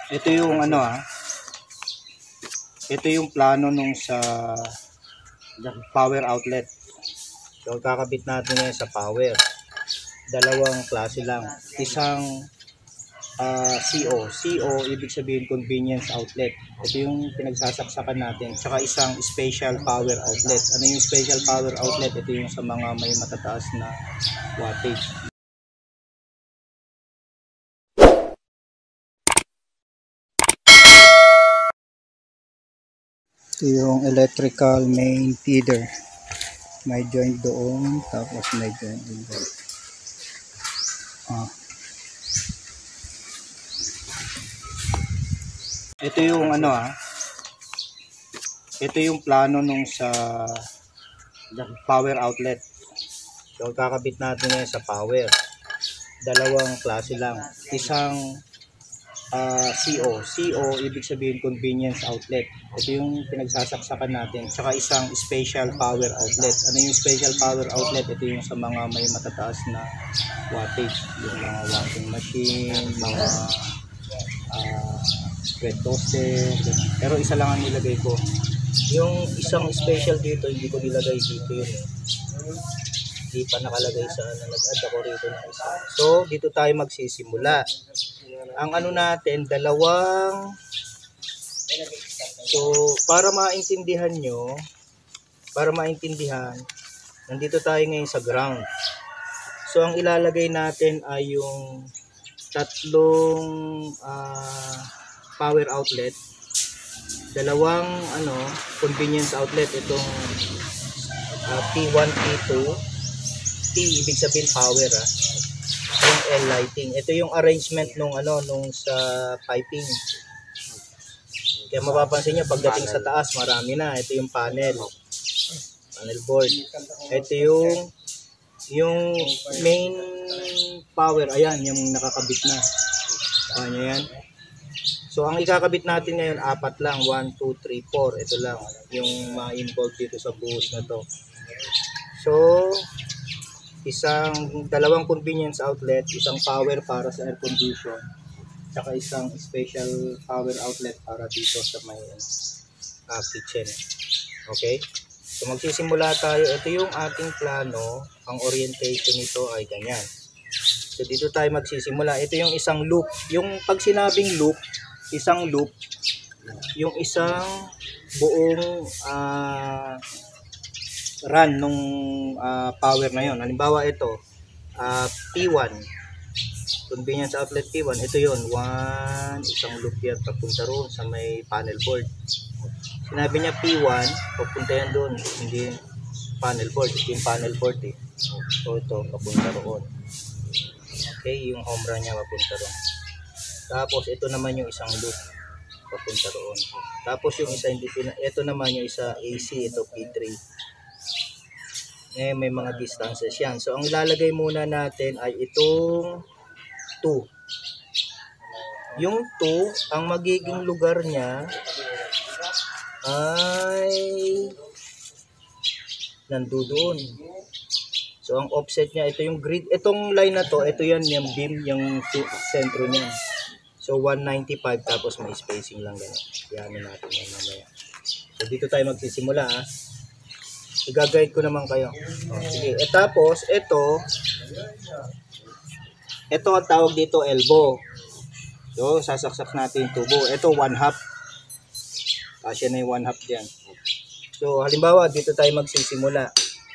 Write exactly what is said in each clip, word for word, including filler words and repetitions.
Ito yung ano ah. Ito yung plano nung sa power outlet. So kakabit natin ngayon sa power. Dalawang klase lang. Isang uh, C O. C O ibig sabihin convenience outlet. Ito yung pinagsasaksakan natin. Tsaka isang special power outlet. Ano yung special power outlet? Ito yung sa mga may matataas na wattage. Ito yung electrical main feeder. May joint doon, tapos may joint din doon. Ah. Ito yung ano ah. Ito yung plano nung sa power outlet. So kakabit natin ngayon sa power. Dalawang klase lang. Isang uh, C O. C O ibig sabihin convenience outlet. Ito yung pinagsasaksakan natin. Tsaka isang special power outlet. Ano yung special power outlet? Ito yung sa mga may matataas na wattage. Yung mga washing machine, mga uh, wet toaster. Pero isa lang ang nilagay ko. Yung isang special dito, hindi ko nilagay dito yun. Hindi pa nakalagay sa ano. Nag-add ako rito ng isa. So, dito tayo magsisimula. Ang ano natin, dalawang... So, para maintindihan nyo, para maintindihan, nandito tayo ngayon sa ground. So, ang ilalagay natin ay yung tatlong uh, power outlet, dalawang ano, convenience outlet, itong uh, P one, P two, P ibig sabihin power ah, yung L lighting. Ito yung arrangement nung ano, nung sa piping. Kaya mapapansin nyo, pagdating sa taas, marami na. Ito yung panel. Panel board. Ito yung yung main power. Ayan, yung nakakabit na. Paano yan? So, ang ikakabit natin ngayon, apat lang. one, two, three, four. Ito lang. Yung ma-involve dito sa buhos na to. So, isang, dalawang convenience outlet, isang power para sa air condition, saka isang special power outlet para dito sa may uh, kitchen. Okay? So magsisimula tayo. Ito yung ating plano. Ang orientation nito ay ganyan. So dito tayo magsisimula. Ito yung isang loop. Yung pag sinabing loop, isang loop, yung isang buong uh, run nung uh, power na yon. Halimbawa ito, uh, P one. Convenience outlet P one, ito yun, one, isang loop yan papunta roon sa may panel board. Sinabi niya P one, papunta yan doon, hindi panel board, ito yung panel board eh. So ito, papunta roon. Okay, yung home run niya papunta roon. Tapos ito naman yung isang loop, papunta roon. Tapos yung isa, hindi, ito naman yung isa A C, ito P three. Ngayon may mga distances yan. So ang ilalagay muna natin ay itong two. Yung two, ang magiging lugar niya ay nandoon. So ang offset niya, ito yung grid, itong line na to, ito yan yung beam, yung sentro niya. So one ninety-five, tapos may spacing lang ganun. Yan natin yan mamaya. So dito tayo magsisimula ha. I-guide ko naman kayo. O, sige. E tapos ito, ito ang tawag dito elbow. So, sasaksak natin yung tubo. Ito, one half. Kasya na yung one half dyan. So, halimbawa, dito tayo magsisimula.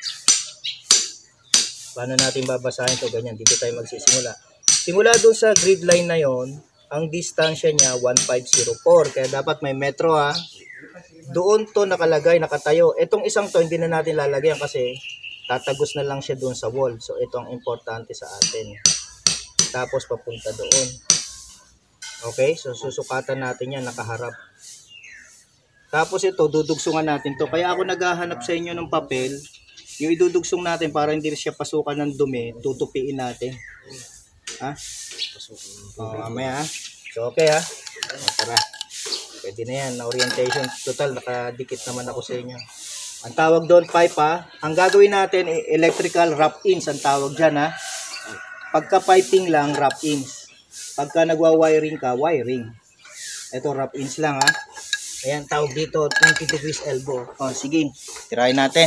Paano natin babasahin ito? Ganyan, dito tayo magsisimula. Simula doon sa grid line na yon, ang distansya niya, one five zero four. Kaya dapat may metro ha. Doon to nakalagay, nakatayo. Itong isang to, hindi na natin lalagyan kasi tatagos na lang siya doon sa wall. So, ito ang importante sa atin. Tapos papunta doon. Okay, so susukatan natin yan, nakaharap. Tapos ito, dudugsungan natin to. Kaya ako naghahanap sa inyo ng papel. Yung idudugsong natin para hindi siya pasukan ng dumi, tutupiin natin. Ha? O, mamaya ha. So okay ha. O, tara. Pwede na yan, na orientation. Total, nakadikit naman ako sa inyo. Ang tawag doon, pipe ha. Ang gagawin natin, electrical wrap-ins ang tawag dyan ha. Pagka piping lang, wrap-ins. Pagka nagwa-wiring ka, wiring. Ito, wrap ins lang ha. Ayan, tawag dito, twenty degrees elbow. O, sige, tirahin natin.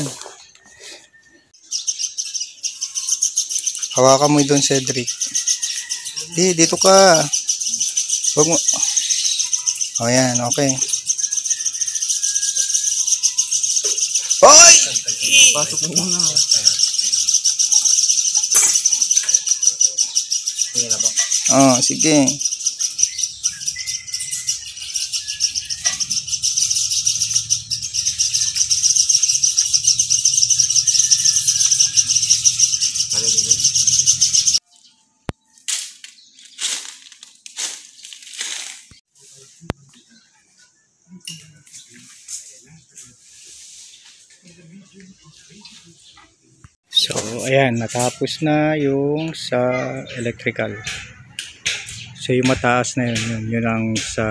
Hawakan mo doon, Cedric. Di, dito ka. Huwag mo. O, ayan, okay. Hoy! Pasok mo muna. Sige na po. Oh, sige. So, ayan, natapos na yung sa electrical. So, yung mataas na yun, yun, yun ang sa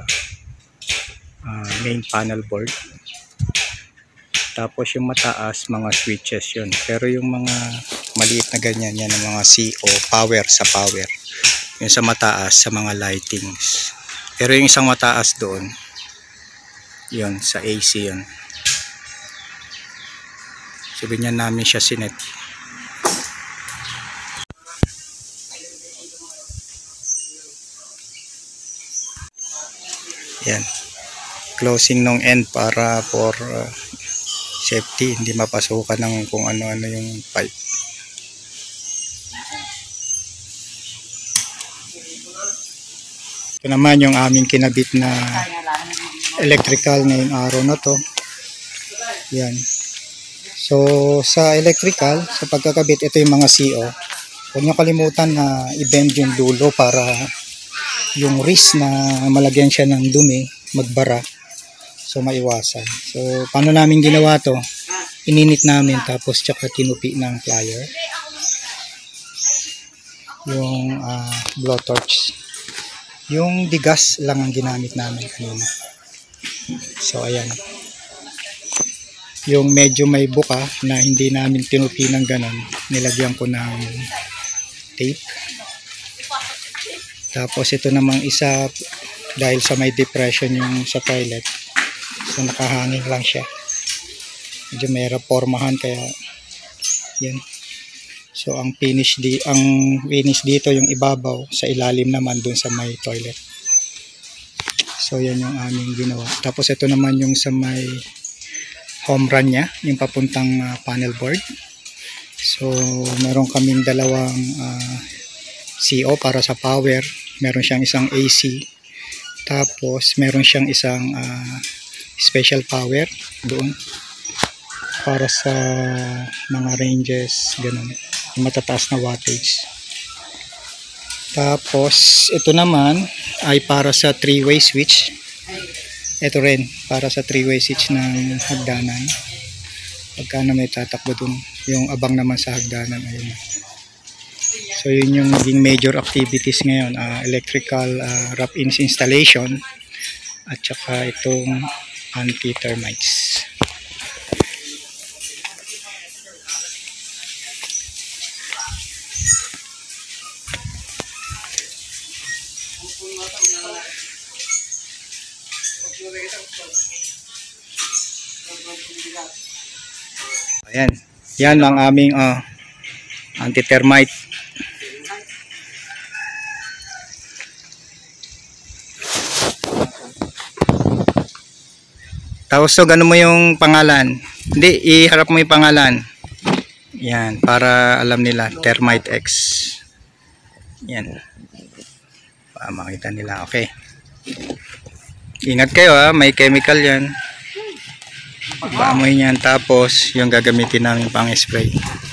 uh, main panel board. Tapos yung mataas, mga switches yun. Pero yung mga maliit na ganyan, yan ang mga C O, power sa power. Yung sa mataas, sa mga lightings. Pero yung isang mataas doon, yun, sa A C yun. So, ganyan namin siya sinet. Yan. Closing ng end para for uh, safety. Hindi mapasukan ng kung ano-ano yung pipe. Ito naman yung aming kinabit na electrical ngayong araw na to. Yan. So, sa electrical, sa pagkakabit, ito yung mga C O. Huwag nyo kalimutan na i-bend yung dulo para yung wrist na malagyan siya ng dumi, magbara. So, maiwasan. So, paano namin ginawa to? Ininit namin tapos tsaka tinupi ng plier. Yung uh, blowtorch. Yung digas lang ang ginamit namin kanina. So, ayan. Yung medyo may buka na hindi namin tinupi ng ganon, nilagyan ko ng tape. Tapos ito namang isa, dahil sa may depression yung sa toilet, so nakahanging lang siya. Medyo may reformahan kaya yan. So ang finish di ang finish dito yung ibabaw, sa ilalim naman dun sa may toilet. So yan yung aming ginawa. Tapos ito naman yung sa may home run niya, yung papuntang uh, panel board. So meron kaming dalawang uh, C O para sa power, meron siyang isang A C, tapos meron siyang isang uh, special power doon para sa mga ranges, ganun, yung matataas na wattage. Tapos ito naman ay para sa three way switch. Ito rin, para sa three way switch ng hagdanan. Pagka na may tatakbo dun, yung abang naman sa hagdanan. Ayun. So yun yung naging major activities ngayon. Uh, electrical uh, wrap-ins installation. At saka itong anti-termites. Ayan, yan ang aming uh, anti-termite. Tapos so, gano mo yung pangalan? Hindi, iharap mo yung pangalan. Yan, para alam nila, Termite X. Yan. Para makita nila, okay. Ingat kayo ha, may chemical yan. Paamoy niyan, tapos yung gagamitin namin pang spray.